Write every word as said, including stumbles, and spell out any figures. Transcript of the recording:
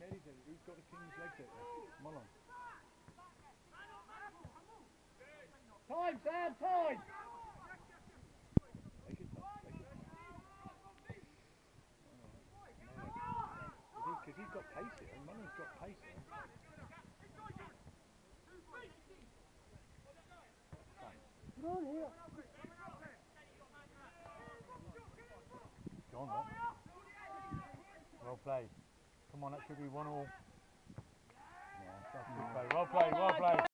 headed it. Who's got the king's legs out there? Come on. Time, Sam, time! Take it, Tom, take it. Because he's got pace here, and Mullins got pace here. Get on here. Go on, what? Well played. Come on, that should be one all. Yeah, that's good play. Well played, well played.